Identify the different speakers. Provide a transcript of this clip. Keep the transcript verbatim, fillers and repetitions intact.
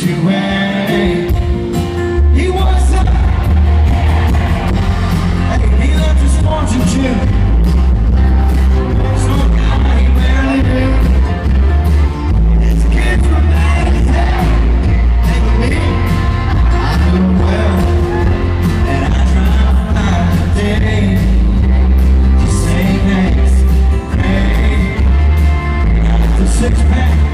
Speaker 1: sanctuary. He was a, he left his fortune too. So God, he barely knew. His kids were mad as hell. And me, I knew well. And I tried my day to say thanks, pray. Got the six pack.